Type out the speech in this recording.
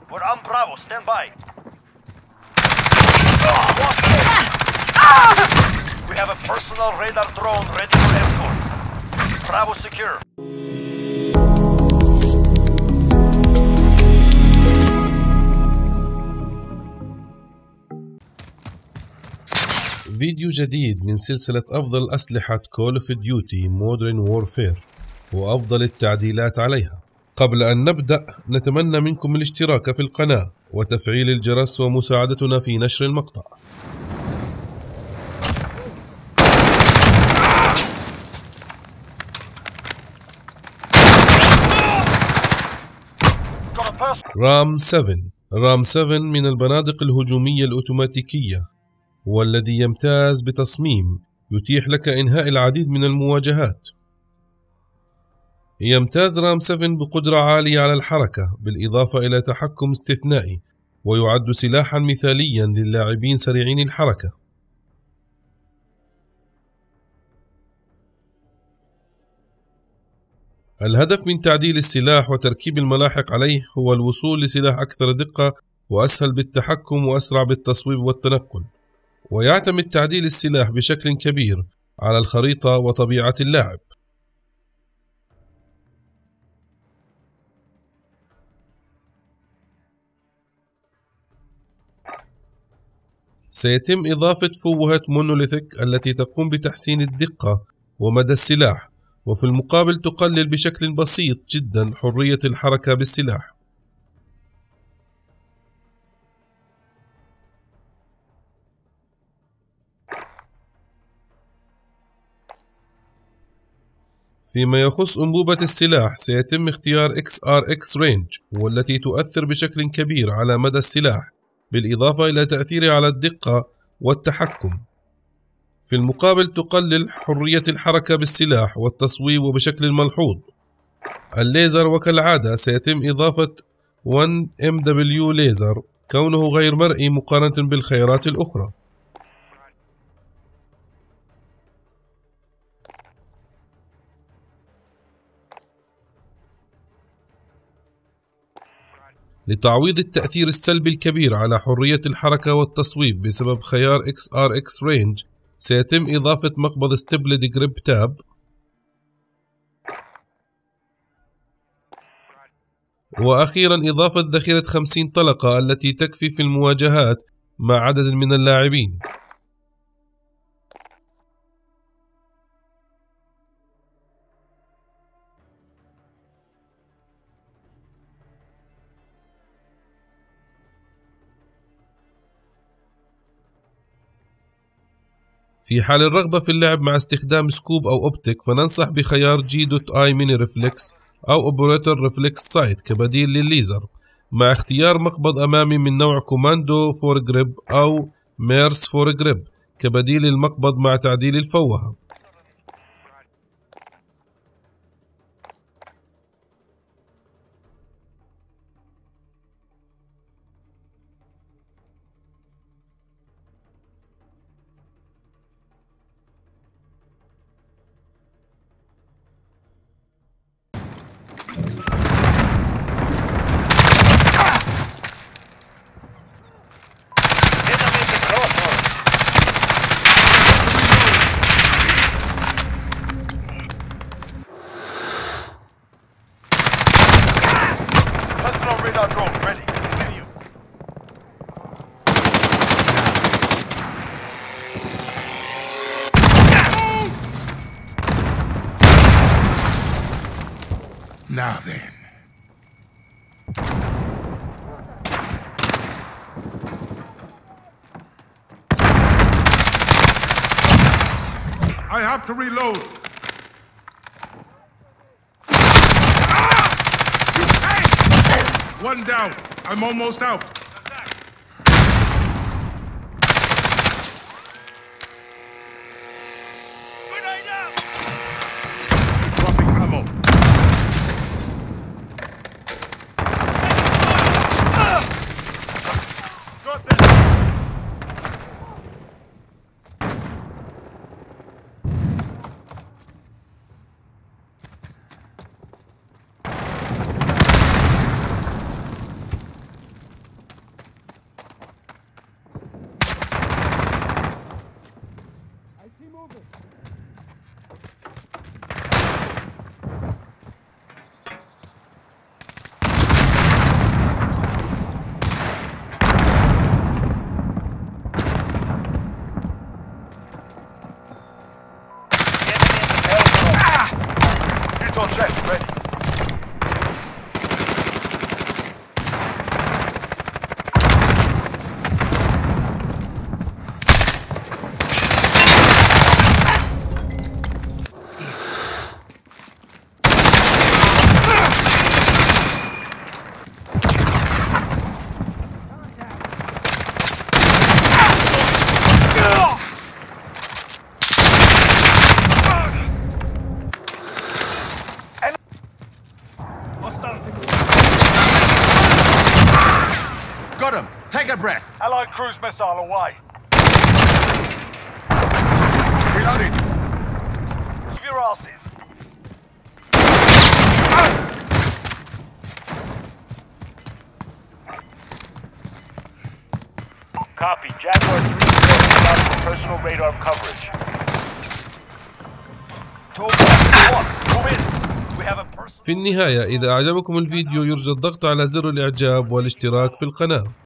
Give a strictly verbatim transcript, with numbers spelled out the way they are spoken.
We're on Bravo. Stand by. We have a personal radar drone ready for escort. Bravo secure. فيديو جديد من سلسلة أفضل أسلحة Call of Duty Modern Warfare وأفضل التعديلات عليها. قبل أن نبدأ نتمنى منكم الاشتراك في القناة وتفعيل الجرس ومساعدتنا في نشر المقطع. رام سبعة رام سبعة من البنادق الهجومية الأوتوماتيكية، والذي يمتاز بتصميم يتيح لك إنهاء العديد من المواجهات. يمتاز رام سبعة بقدرة عالية على الحركة بالإضافة إلى تحكم استثنائي، ويعد سلاحا مثاليا للاعبين سريعين الحركة. الهدف من تعديل السلاح وتركيب الملاحق عليه هو الوصول لسلاح أكثر دقة وأسهل بالتحكم وأسرع بالتصويب والتنقل، ويعتمد تعديل السلاح بشكل كبير على الخريطة وطبيعة اللاعب. سيتم إضافة فوهة مونوليثيك التي تقوم بتحسين الدقة ومدى السلاح، وفي المقابل تقلل بشكل بسيط جدا حرية الحركة بالسلاح. فيما يخص أنبوبة السلاح، سيتم اختيار إكس آر إكس Range، والتي تؤثر بشكل كبير على مدى السلاح بالإضافة إلى تأثيره على الدقة والتحكم. في المقابل تقلل حرية الحركة بالسلاح والتصويب بشكل ملحوظ. الليزر وكالعادة سيتم إضافة واحد إم دبليو ليزر، كونه غير مرئي مقارنة بالخيارات الأخرى. لتعويض التأثير السلبي الكبير على حرية الحركة والتصويب بسبب خيار إكس آر إكس Range، سيتم إضافة مقبض ستيبلد جريب تاب، وأخيرا إضافة ذخيرة خمسين طلقة التي تكفي في المواجهات مع عدد من اللاعبين. في حال الرغبة في اللعب مع استخدام سكوب أو أوبتيك، فننصح بخيار جي دوت آي ميني ريفلكس أو أوبريتور ريفلكس سايت كبديل للليزر، مع اختيار مقبض أمامي من نوع كوماندو فور جريب أو ميرس فور جريب كبديل للمقبض مع تعديل الفوهة. Radar drone ready. With you. Now then. I have to reload. One down. I'm almost out. Grenade out! Dropping ammo. Got this. got him. Take a breath. Allied cruise missile away. Reloading. Move your asses. Copy. Jaguar three out for personal radar coverage. Move in. We have a person. في النهاية إذا أعجبكم الفيديو يرجى الضغط على زر الإعجاب والاشتراك في القناة.